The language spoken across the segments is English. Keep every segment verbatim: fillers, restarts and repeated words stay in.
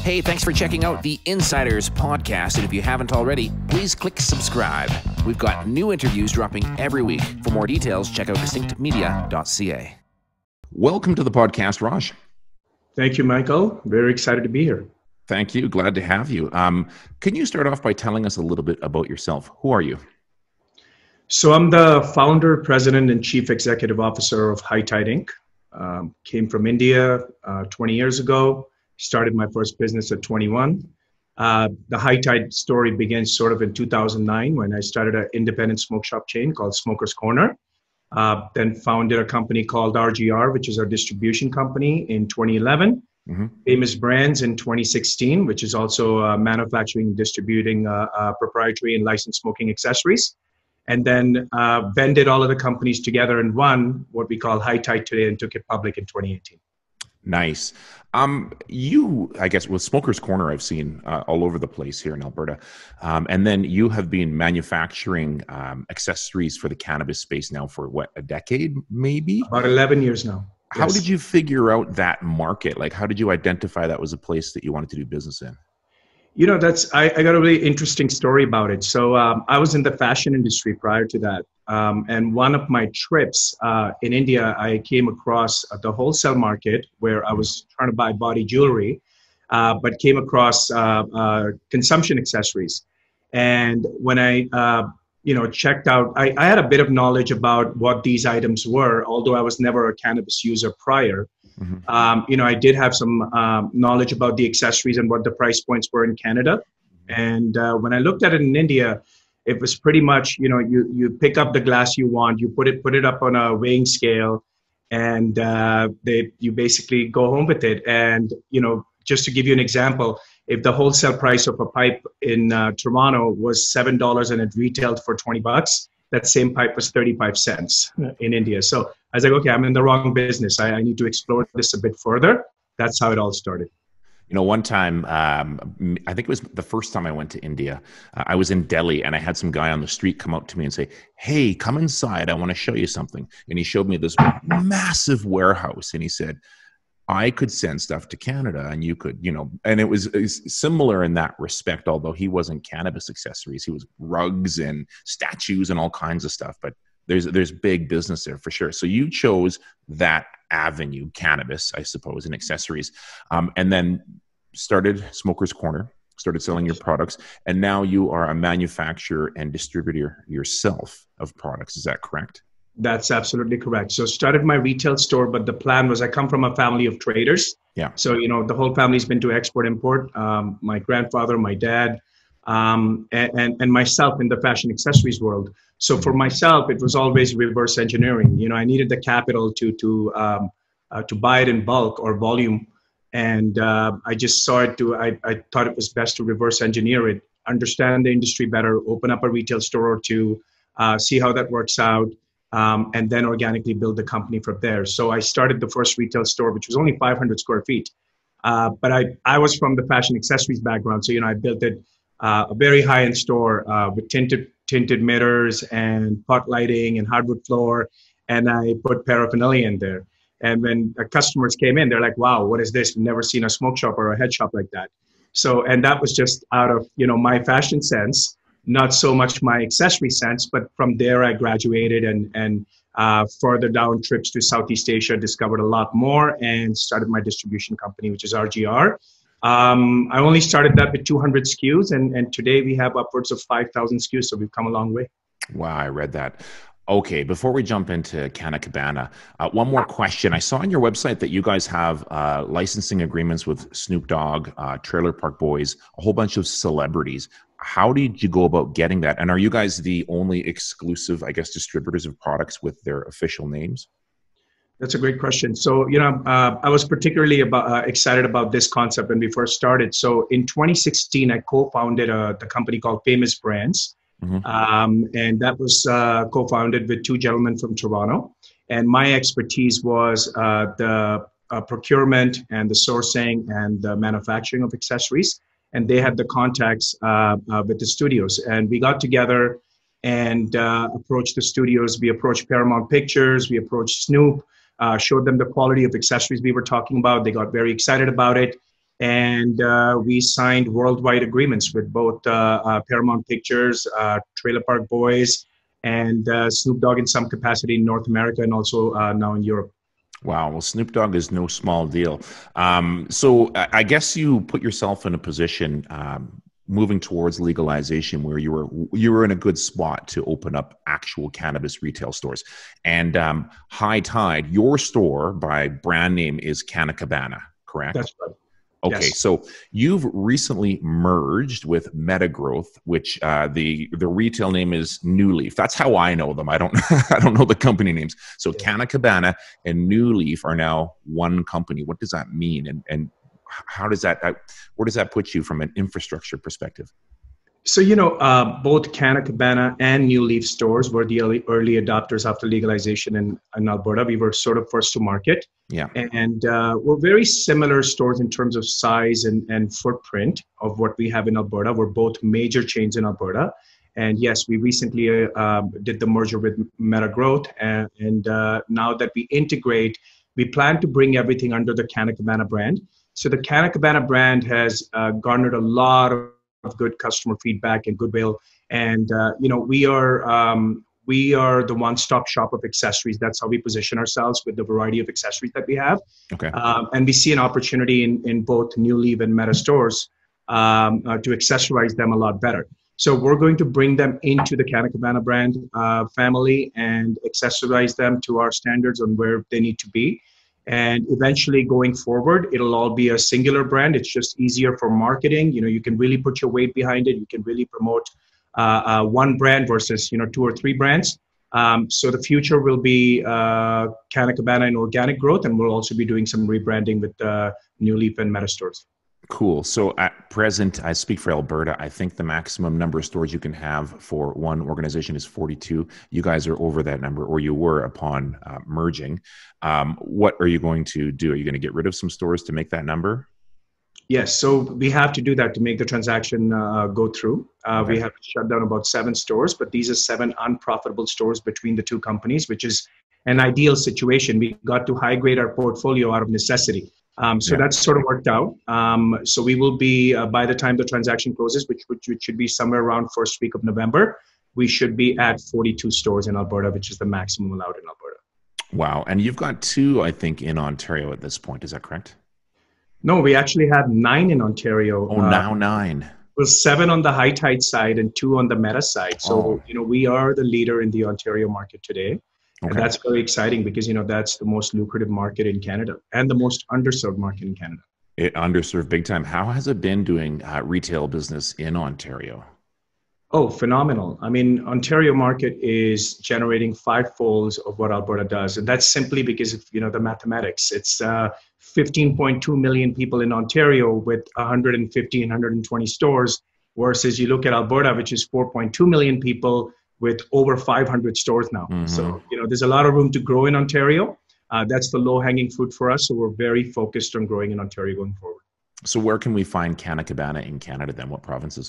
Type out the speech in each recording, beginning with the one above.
Hey, thanks for checking out the Insiders podcast. And if you haven't already, please click subscribe. We've got new interviews dropping every week. For more details, check out distinct media dot c a. Welcome to the podcast, Raj. Thank you, Michael. Very excited to be here. Thank you. Glad to have you. Um, can you start off by telling us a little bit about yourself? Who are you? So I'm the founder, president, and chief executive officer of High Tide Incorporated. Um, came from India uh, twenty years ago. Started my first business at twenty-one. Uh, the High Tide story begins sort of in two thousand nine when I started an independent smoke shop chain called Smoker's Corner. Uh, then founded a company called R G R, which is our distribution company, in twenty eleven. Mm-hmm. Famous Brands in twenty sixteen, which is also uh, manufacturing and distributing uh, uh, proprietary and licensed smoking accessories. And then uh, vended all of the companies together in one, what we call High Tide today, and took it public in twenty eighteen. Nice. Um, you, I guess, with Smoker's Corner, I've seen uh, all over the place here in Alberta. Um, and then you have been manufacturing um, accessories for the cannabis space now for what, a decade, maybe? About eleven years now. How Yes. did you figure out that market? Like, how did you identify that was a place that you wanted to do business in? You know, that's I, I got a really interesting story about it. So um, I was in the fashion industry prior to that. Um, and one of my trips uh, in India, I came across uh, the wholesale market where I was trying to buy body jewelry, uh, but came across uh, uh, consumption accessories. And when I, uh, you know, checked out, I, I had a bit of knowledge about what these items were, although I was never a cannabis user prior. Mm-hmm. Um, you know, I did have some um, knowledge about the accessories and what the price points were in Canada. And uh, when I looked at it in India, it was pretty much, you know, you you pick up the glass you want, you put it put it up on a weighing scale, and uh, they you basically go home with it. And you know, just to give you an example, if the wholesale price of a pipe in uh, Toronto was seven dollars and it retailed for twenty bucks, that same pipe was thirty-five cents in India. So I was like, okay, I'm in the wrong business. I, I need to explore this a bit further. That's how it all started. You know, one time, um, I think it was the first time I went to India, uh, I was in Delhi and I had some guy on the street come up to me and say, hey, come inside. I want to show you something. And he showed me this massive warehouse. And he said, I could send stuff to Canada and you could, you know, and it was, it was similar in that respect, although he wasn't cannabis accessories. He was rugs and statues and all kinds of stuff. But there's there's big business there for sure. So you chose that avenue, cannabis, I suppose, and accessories, um, and then started Smoker's Corner, started selling your products, and now you are a manufacturer and distributor yourself of products. Is that correct? That's absolutely correct. So started my retail store, but the plan was I come from a family of traders. Yeah. So, you know, the whole family's been to export import. Um, my grandfather, my dad, um, and, and, and myself in the fashion accessories world. So for myself, it was always reverse engineering. You know, I needed the capital to, to, um, uh, to buy it in bulk or volume. And uh, I just saw it to, I, I thought it was best to reverse engineer it, understand the industry better, open up a retail store or two, uh, see how that works out. Um, and then organically build the company from there. So I started the first retail store, which was only five hundred square feet. Uh, but I, I was from the fashion accessories background. So, you know, I built it uh, a very high-end store uh, with tinted tinted mirrors and pot lighting and hardwood floor. And I put paraphernalia in there. And when uh, customers came in, they're like, wow, what is this? We've never seen a smoke shop or a head shop like that. So, and that was just out of, you know, my fashion sense. Not so much my accessory sense, but from there I graduated and, and uh, further down trips to Southeast Asia, discovered a lot more and started my distribution company, which is R G R. Um, I only started that with two hundred S K Us and, and today we have upwards of five thousand S K Us. So we've come a long way. Wow, I read that. Okay, before we jump into Canna Cabana, uh, one more question. I saw on your website that you guys have uh, licensing agreements with Snoop Dogg, uh, Trailer Park Boys, a whole bunch of celebrities. How did you go about getting that? And are you guys the only exclusive, I guess, distributors of products with their official names? That's a great question. So, you know, uh, I was particularly about, uh, excited about this concept when we first started. So in twenty sixteen, I co-founded uh, the company called Famous Brands. Mm-hmm. um, and that was uh, co-founded with two gentlemen from Toronto. And my expertise was uh, the uh, procurement and the sourcing and the manufacturing of accessories. And they had the contacts uh, uh, with the studios. And we got together and uh, approached the studios. We approached Paramount Pictures. We approached Snoop, uh, showed them the quality of accessories we were talking about. They got very excited about it. And uh, we signed worldwide agreements with both uh, uh, Paramount Pictures, uh, Trailer Park Boys, and uh, Snoop Dogg in some capacity in North America and also uh, now in Europe. Wow. Well, Snoop Dogg is no small deal. Um, so I I guess you put yourself in a position um, moving towards legalization where you were you were in a good spot to open up actual cannabis retail stores. And um, High Tide, your store by brand name is Canna Cabana, correct? That's right. Okay, Yes. so you've recently merged with Metagrowth, which uh, the the retail name is New Leaf. That's how I know them. I don't I don't know the company names. So Yeah. Canna Cabana and New Leaf are now one company. What does that mean? And and how does that uh, where does that put you from an infrastructure perspective? So, you know, uh, both Canna Cabana and New Leaf stores were the early, early adopters after legalization in, in Alberta. We were sort of first to market. Yeah. And uh, we're very similar stores in terms of size and, and footprint of what we have in Alberta. We're both major chains in Alberta. And yes, we recently uh, um, did the merger with Metagrowth. And, and uh, now that we integrate, we plan to bring everything under the Canna Cabana brand. So the Canna Cabana brand has uh, garnered a lot of of good customer feedback and goodwill. And uh, you know, we are um, we are the one-stop shop of accessories. That's how we position ourselves with the variety of accessories that we have. Okay. Um, and we see an opportunity in in both New Leaf and Meta stores um, uh, to accessorize them a lot better. So we're going to bring them into the Canna Cabana brand uh, family and accessorize them to our standards on where they need to be. And eventually going forward, it'll all be a singular brand. It's just easier for marketing. You know, you can really put your weight behind it. You can really promote uh, uh, one brand versus, you know, two or three brands. Um, so the future will be uh, Canna Cabana and organic growth, and we'll also be doing some rebranding with uh, New Leaf and Meta stores. Cool. So at present, I speak for Alberta. I think the maximum number of stores you can have for one organization is forty-two. You guys are over that number, or you were upon uh, merging. Um, what are you going to do? Are you going to get rid of some stores to make that number? Yes, so we have to do that to make the transaction uh, go through. Uh, Okay. We have to shut down about seven stores, but these are seven unprofitable stores between the two companies, which is an ideal situation. We got to high grade our portfolio out of necessity. Um, so Yeah. that's sort of worked out. Um, so we will be, uh, by the time the transaction closes, which, which, which should be somewhere around first week of November, we should be at forty-two stores in Alberta, which is the maximum allowed in Alberta. Wow. And you've got two, I think, in Ontario at this point. Is that correct? No, we actually have nine in Ontario. Oh, Uh, now nine. well, seven on the High Tide side and two on the Meta side. So, Oh, you know, we are the leader in the Ontario market today. And okay. that's very exciting because, you know, that's the most lucrative market in Canada and the most underserved market in Canada. It underserved big time. How has it been doing uh, retail business in Ontario? Oh, phenomenal. I mean, Ontario market is generating five folds of what Alberta does. And that's simply because of, you know, the mathematics. It's uh, fifteen point two million people in Ontario with one hundred fifty and one hundred twenty stores, versus you look at Alberta, which is four point two million people with over five hundred stores now. Hmm. So, you know, there's a lot of room to grow in Ontario. Uh, that's the low hanging fruit for us. So we're very focused on growing in Ontario going forward. So where can we find Canna Cabana in Canada then? What provinces?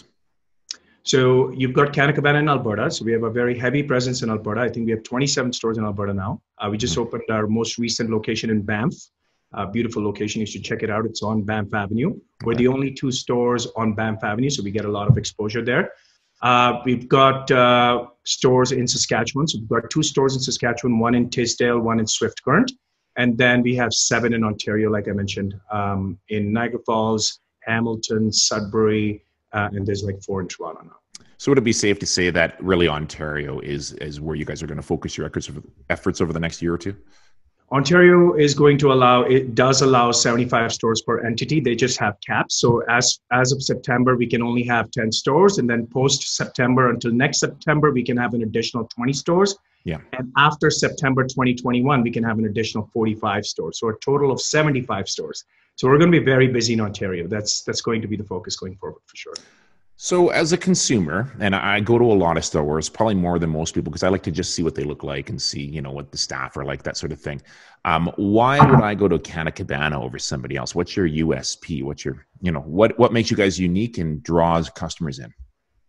So you've got Canna Cabana in Alberta. So we have a very heavy presence in Alberta. I think we have twenty-seven stores in Alberta now. Uh, we just Mhm. opened our most recent location in Banff. Uh, beautiful location. You should check it out. It's on Banff Avenue. We're Okay. the only two stores on Banff Avenue, so we get a lot of exposure there. Uh, we've got uh, stores in Saskatchewan. So we've got two stores in Saskatchewan, one in Tisdale, one in Swift Current. And then we have seven in Ontario, like I mentioned, um, in Niagara Falls, Hamilton, Sudbury, uh, and there's like four in Toronto now. So would it be safe to say that really Ontario is is where you guys are going to focus your efforts over, efforts over the next year or two? Ontario is going to allow, it does allow seventy-five stores per entity. They just have caps. So as, as of September, we can only have ten stores. And then post September until next September, we can have an additional twenty stores. Yeah. And after September twenty twenty-one, we can have an additional forty-five stores. So a total of seventy-five stores. So we're going to be very busy in Ontario. That's, that's going to be the focus going forward for sure. So as a consumer, and I go to a lot of stores, probably more than most people, because I like to just see what they look like and see, you know, what the staff are like, that sort of thing. Um, why would I go to Canna Cabana over somebody else? What's your U S P? What's your, you know, what, what makes you guys unique and draws customers in?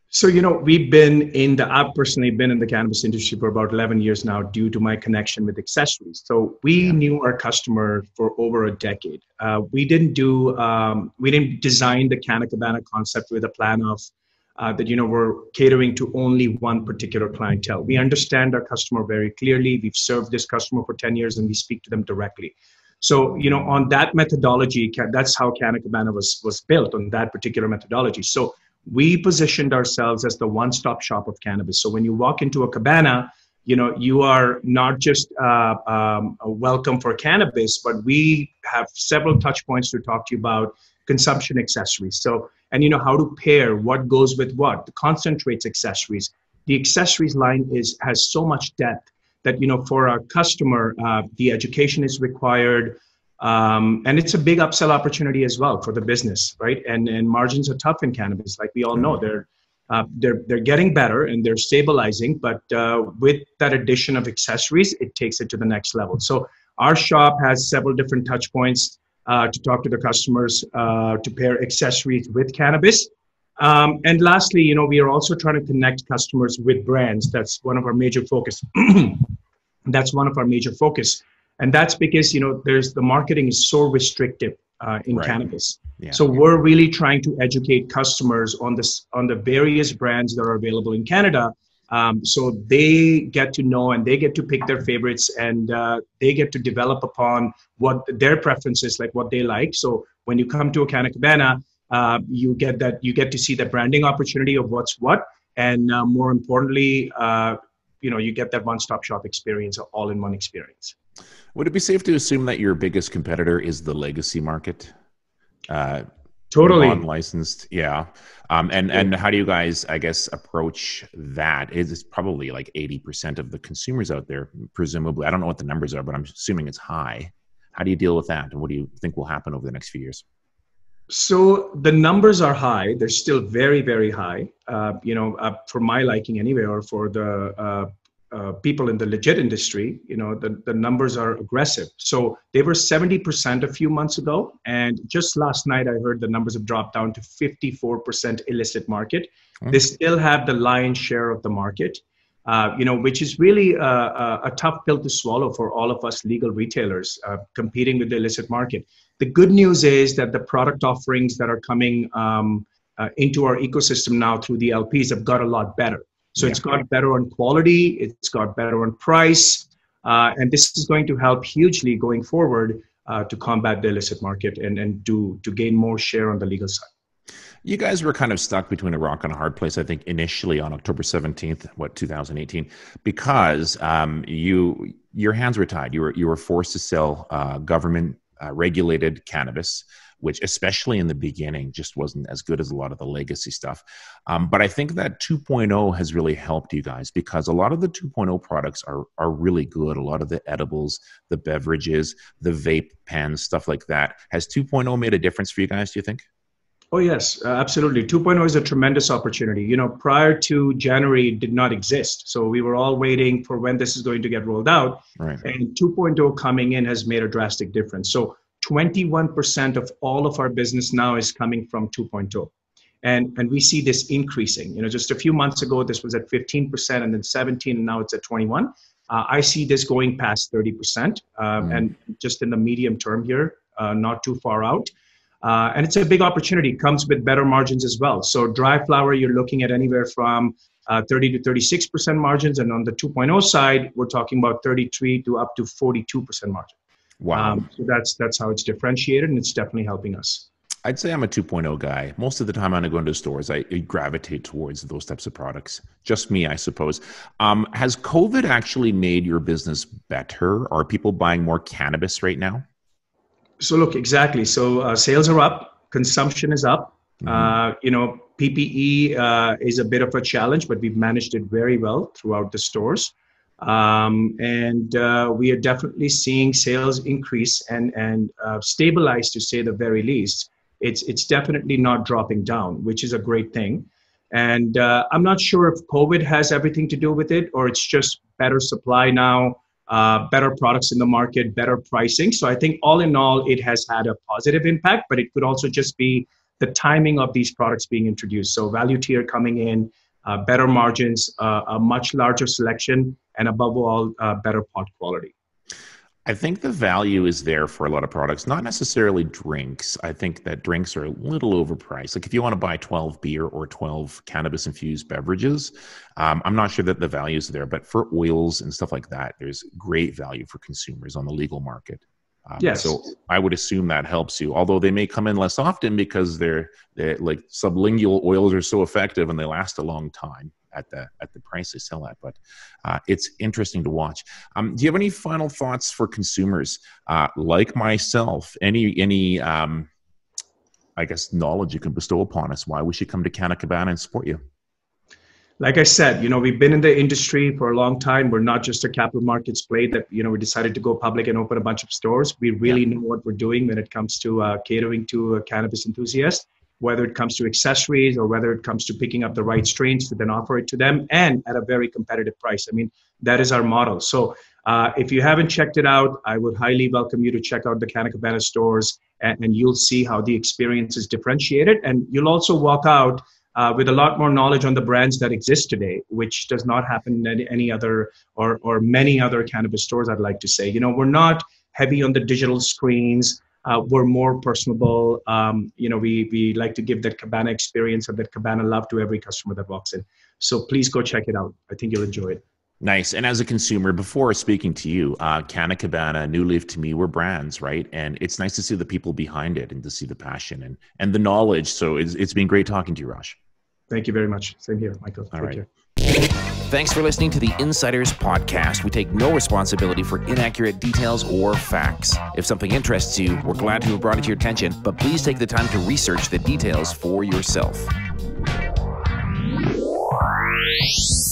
So, you know, we've been in the, I've personally been in the cannabis industry for about eleven years now due to my connection with accessories. So we Yeah. knew our customer for over a decade. Uh, we didn't do, um, we didn't design the Canna Cabana concept with a plan of uh, that, you know, we're catering to only one particular clientele. We understand our customer very clearly. We've served this customer for ten years and we speak to them directly. So, you know, on that methodology, that's how Canna Cabana was, was built, on that particular methodology. So we positioned ourselves as the one-stop shop of cannabis. So when you walk into a cabana, you know, you are not just uh, um, a welcome for cannabis, but we have several touch points to talk to you about consumption accessories. So, and you know, how to pair what goes with what, the concentrates accessories. The accessories line is has so much depth that, you know, for our customer, uh, the education is required. Um, and it's a big upsell opportunity as well for the business, right? And and margins are tough in cannabis, like we all know. They're uh, they're they're getting better and they're stabilizing, but uh, with that addition of accessories, it takes it to the next level. So our shop has several different touch points uh, to talk to the customers, uh, to pair accessories with cannabis. Um, and lastly, you know, we are also trying to connect customers with brands. That's one of our major focus. That's one of our major focus. And that's because, you know, there's the marketing is so restrictive uh, in Right. cannabis. Yeah. So we're really trying to educate customers on this, on the various brands that are available in Canada. Um, so they get to know and they get to pick their favorites, and uh, they get to develop upon what their preferences, like what they like. So when you come to a Canna Cabana, uh, you get that, you get to see the branding opportunity of what's what. And uh, more importantly, uh, you know, you get that one-stop shop experience, all-in-one experience. Would it be safe to assume that your biggest competitor is the legacy market? Uh, Totally. Non-licensed, yeah. Um, and, and how do you guys, I guess, approach that? It's probably like eighty percent of the consumers out there, presumably. I don't know what the numbers are, but I'm assuming it's high. How do you deal with that? And what do you think will happen over the next few years? So the numbers are high. They're still very, very high, uh, you know, uh, for my liking anyway, or for the uh, uh, people in the legit industry, you know, the, the numbers are aggressive. So they were seventy percent a few months ago. And just last night, I heard the numbers have dropped down to fifty-four percent illicit market. Mm-hmm. They still have the lion's share of the market, uh, you know, which is really a, a, a tough pill to swallow for all of us legal retailers uh, competing with the illicit market. The good news is that the product offerings that are coming um, uh, into our ecosystem now through the L Ps have got a lot better. So yeah. It's got better on quality, it's got better on price, uh, and this is going to help hugely going forward uh, to combat the illicit market and, and to, to gain more share on the legal side. You guys were kind of stuck between a rock and a hard place, I think, initially on October seventeenth, what, two thousand eighteen, because um, you your hands were tied. You were you were forced to sell uh, government uh, regulated cannabis, which especially in the beginning just wasn't as good as a lot of the legacy stuff. Um, but I think that two point oh has really helped you guys, because a lot of the two point oh products are are really good. A lot of the edibles, the beverages, the vape pens, stuff like that. Has two point oh made a difference for you guys, do you think? Oh, yes, uh, absolutely. two point oh is a tremendous opportunity. You know, prior to January, it did not exist. So we were all waiting for when this is going to get rolled out. Right. And two point oh coming in has made a drastic difference. So twenty-one percent of all of our business now is coming from two point oh. And, and we see this increasing. You know, just a few months ago, this was at fifteen percent and then seventeen, and now it's at twenty-one. Uh, I see this going past thirty percent uh, mm. and just in the medium term here, uh, not too far out. Uh, and it's a big opportunity. Comes with better margins as well. So dry flower, you're looking at anywhere from uh, thirty to thirty-six percent margins. And on the two point oh side, we're talking about thirty-three to up to forty-two percent margin. Wow. Um, so that's, that's how it's differentiated, and it's definitely helping us. I'd say I'm a two point oh guy. Most of the time when I go into stores, I, I gravitate towards those types of products. Just me, I suppose. Um, has COVID actually made your business better? Are people buying more cannabis right now? So look, exactly. So uh, sales are up, consumption is up. Mm-hmm. Uh, you know, P P E uh, is a bit of a challenge, but we've managed it very well throughout the stores. Um, and uh, we are definitely seeing sales increase and, and uh, stabilize, to say the very least. It's, it's definitely not dropping down, which is a great thing. And uh, I'm not sure if COVID has everything to do with it, or it's just better supply now. Uh, better products in the market, better pricing. So I think all in all, it has had a positive impact, but it could also just be the timing of these products being introduced. So value tier coming in, uh, better margins, uh, a much larger selection, and above all, uh, better pot quality. I think the value is there for a lot of products, not necessarily drinks. I think that drinks are a little overpriced. Like if you want to buy twelve beer or twelve cannabis-infused beverages, um, I'm not sure that the value is there. But for oils and stuff like that, there's great value for consumers on the legal market. Um, yes. So I would assume that helps you, although they may come in less often because they're, they're like sublingual oils are so effective and they last a long time at the at the price they sell at. But uh, it's interesting to watch. Um, do you have any final thoughts for consumers uh, like myself? Any any um, I guess knowledge you can bestow upon us why we should come to Canna Cabana and support you? Like I said, you know, we've been in the industry for a long time. We're not just a capital markets play that, you know, we decided to go public and open a bunch of stores. We really yeah. know what we're doing when it comes to uh, catering to a cannabis enthusiast, whether it comes to accessories or whether it comes to picking up the right strains to then offer it to them, and at a very competitive price. I mean, that is our model. So uh, if you haven't checked it out, I would highly welcome you to check out the Canna Cabana stores, and, and you'll see how the experience is differentiated. And you'll also walk out Uh, with a lot more knowledge on the brands that exist today, which does not happen in any, any other or, or many other cannabis stores, I'd like to say. You know, we're not heavy on the digital screens. Uh, we're more personable. Um, you know, we, we like to give that Cabana experience and that Cabana love to every customer that walks in. So please go check it out. I think you'll enjoy it. Nice. And as a consumer, before speaking to you, uh, Canna Cabana, New Leaf, to me, were brands, right? And it's nice to see the people behind it and to see the passion and, and the knowledge. So it's, it's been great talking to you, Raj. Thank you very much. Same here, Michael. All Take right. care. Thanks for listening to the Insiders Podcast. We take no responsibility for inaccurate details or facts. If something interests you, we're glad to have brought it to your attention, but please take the time to research the details for yourself.